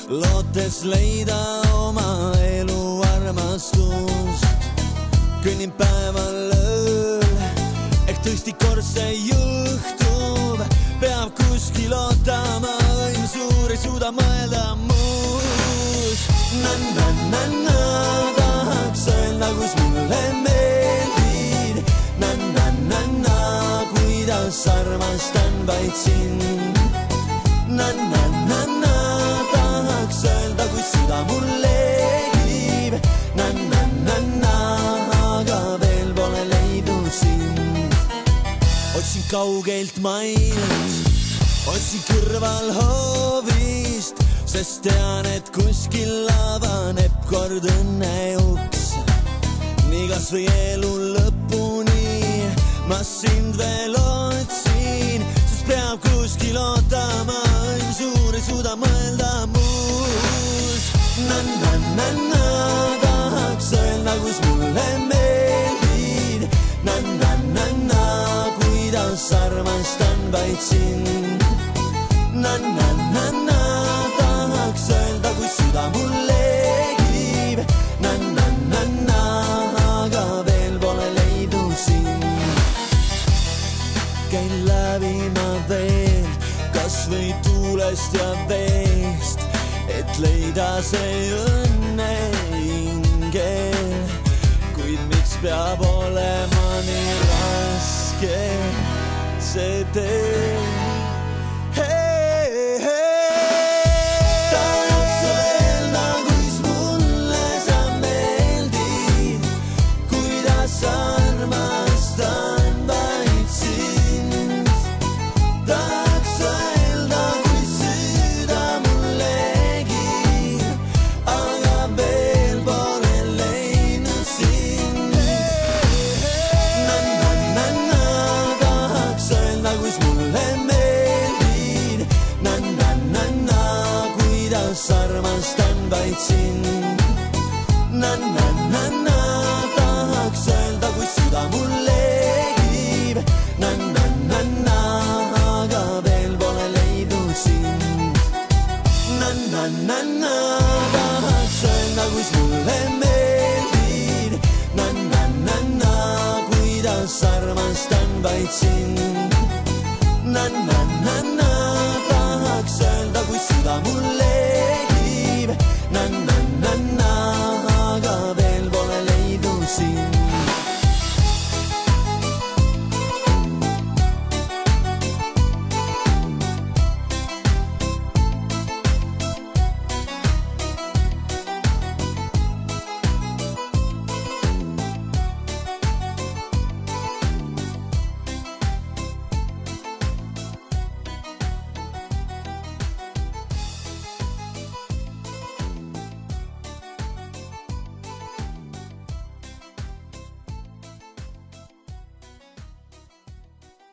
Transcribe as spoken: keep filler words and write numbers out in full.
lootes leida oma elu armastus. Kõnnin päeval ööl, ehk tõesti kord see juhtub, peab kuskil ootama, õnn suur ei suuda mõelda muus. Na-na-na-na, tahaks öelda, kus mulle meeldid. Na-na-na-na, kuidas armastan vaid sind. Na-na-na-na, tahaks öelda, kus süda mul leegib. Na-na-na-na, aga veel pole leidu sind. Otsin kaugelt mainet, otsin kõrval hoovist, sest tean, et kuskil avaneb kord õnne uks. Nii kas või elu lõpuni ma sind veel otsin, sest peab kuskil ootama, õnn suur ei suuda mõelda muus. Na-na-na-na, tahaks öelda, kus mulle meeldid. Na-na-na-na, kuidas armastan vaid sind. Na-na-na-na, tahaks öelda, kus süda mul leegib. Na-na-na-na, aga veel pole leidu sind. Käin läbi ma veel, kas või tuulest ja veest, et leida see õnne ingel. Kuid miks peab olema nii raske see tee? Armastan vaid sind. Na-na-na-na, tahaks öelda, kui süda mul leegib. Na-na-na-na, aga veel pole leidu sind. Na-na-na-na, tahaks öelda, kus mulle meeldid. Na-na-na-na, kuidas armastan vaid sind. Na-na-na-na